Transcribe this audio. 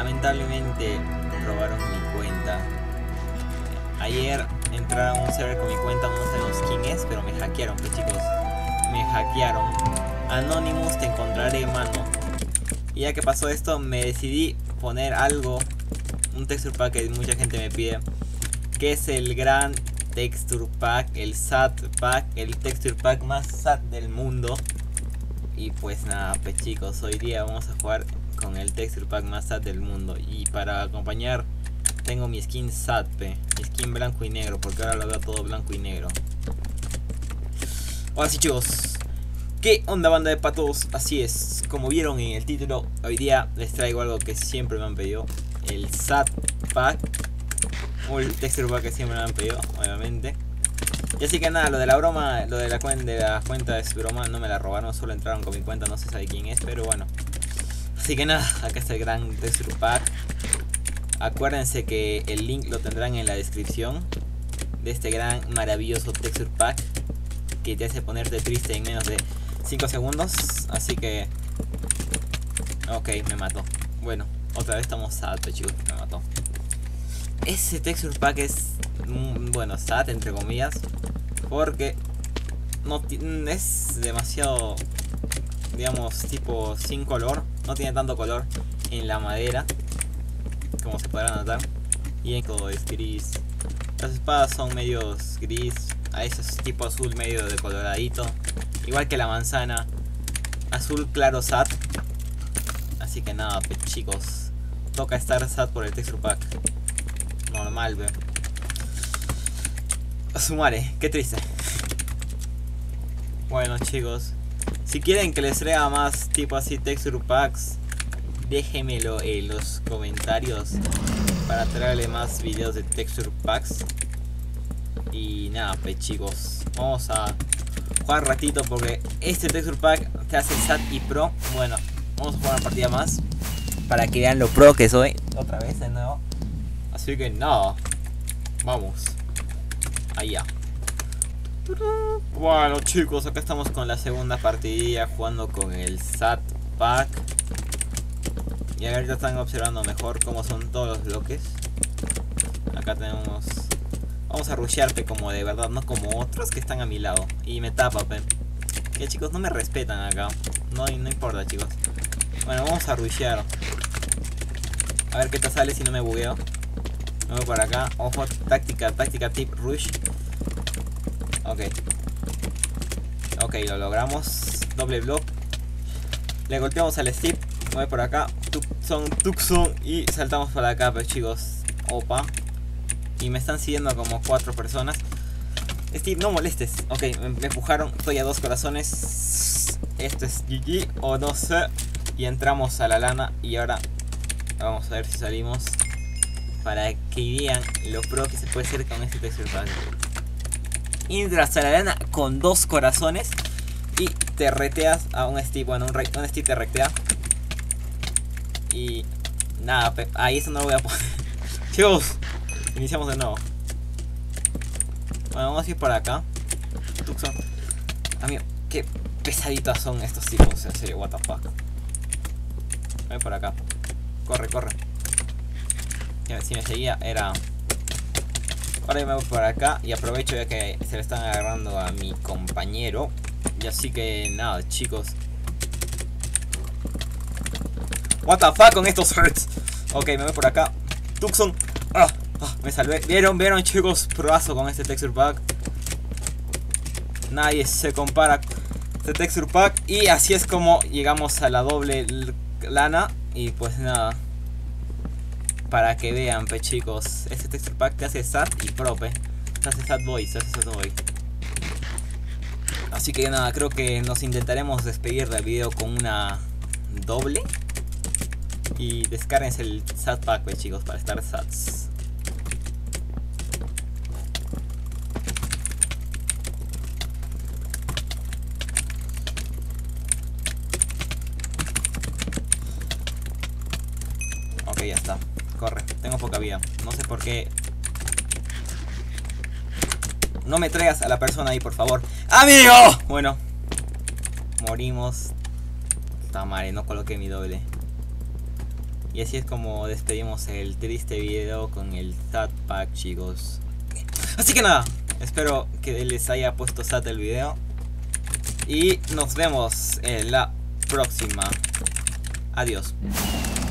lamentablemente robaron mi cuenta. Ayer entraron a un server con mi cuenta, no sabemos quién es, pero me hackearon, pues chicos. Me hackearon. Anonymous, te encontraré, mano. Y ya que pasó esto, me decidí poner algo, un texture pack que mucha gente me pide, que es el gran texture pack, el SAT pack, el texture pack más SAT del mundo. Y pues nada, pues chicos, hoy día vamos a jugar con el texture pack más SAT del mundo. Y para acompañar tengo mi skin SAT, mi skin blanco y negro, porque ahora lo veo todo blanco y negro. Ahora sí, chicos, ¿qué onda, banda de patos? Así es, como vieron en el título, hoy día les traigo algo que siempre me han pedido, el SAT pack, o el texture pack que siempre me han pedido, obviamente. Y así que nada, lo de la broma, lo de la cuenta es broma, no me la robaron, solo entraron con mi cuenta, no se sabe quién es, pero bueno. Así que nada, acá está el gran texture pack. Acuérdense que el link lo tendrán en la descripción de este gran maravilloso texture pack que te hace ponerte triste en menos de 5 segundos. Así que... ok, me mató. Bueno, otra vez estamos SAT, chicos, me mató. Ese texture pack es... bueno, SAT entre comillas, porque no es demasiado, digamos, tipo sin color. No tiene tanto color en la madera, como se podrá notar. Y en todo es gris. Las espadas son medios gris, a ese es tipo azul medio decoloradito, igual que la manzana, azul claro SAT. Así que nada, pues chicos, toca estar SAT por el texture pack. Normal, ve. Sumare, qué triste. Bueno, chicos, si quieren que les traiga más tipo así texture packs, déjenmelo en los comentarios para traerle más videos de texture packs. Y nada, pues chicos, vamos a jugar ratito porque este texture pack te hace SAT y pro. Bueno, vamos a jugar una partida más para que vean lo pro que soy. Otra vez de nuevo. Así que nada, vamos allá. Bueno, chicos, acá estamos con la segunda partidilla jugando con el SAT pack. Y ahorita están observando mejor cómo son todos los bloques. Acá tenemos... vamos a rushearte como de verdad, no como otros que están a mi lado. Y me tapa, que chicos, no me respetan acá. No importa, chicos. Bueno, vamos a rushear. A ver qué te sale si no me bugueo. Me voy por acá. Ojo, táctica tip rush. Ok, lo logramos. Doble block. Le golpeamos al Steve. Me voy por acá. Tucson. Y saltamos para acá, pues chicos. Opa. Y me están siguiendo como 4 personas. Steve, no molestes. Ok, me empujaron. Estoy a 2 corazones. Esto es GG o no sé. Y entramos a la lana. Y ahora vamos a ver si salimos, para que vean lo pro que se puede hacer con este texture pack. Entras a la lana con 2 corazones y te reteas a un Steve. Bueno, un Steve te retea. Y nada, ahí eso no lo voy a poner. Chicos, iniciamos de nuevo. Bueno, vamos a ir por acá. Tucson. Amigo, qué pesaditas son estos tipos. En serio, what the fuck. Voy por acá. Corre. Si me seguía era... ahora me voy por acá y aprovecho ya que se le están agarrando a mi compañero. Y así que nada, chicos. What the fuck con estos hurts. Ok, me voy por acá. Tucson. Me salvé. ¿Vieron, chicos? Proazo con este texture pack. Nadie se compara con este texture pack. Y así es como llegamos a la doble lana. Y pues nada, para que vean, pues chicos, este texture pack te hace SAT y pro, te hace SAT boy. Así que nada, creo que nos intentaremos despedir del video con una doble. Y descárguense el SAT pack, pues chicos, para estar SATs. Ok, ya está. Corre, tengo poca vida. No sé por qué. No me traigas a la persona ahí, por favor. ¡Amigo! Bueno, morimos. Puta madre, no coloqué mi doble. Y así es como despedimos el triste video con el SAT Pack, chicos. Así que nada, espero que les haya puesto SAT el video. Y nos vemos en la próxima. Adiós.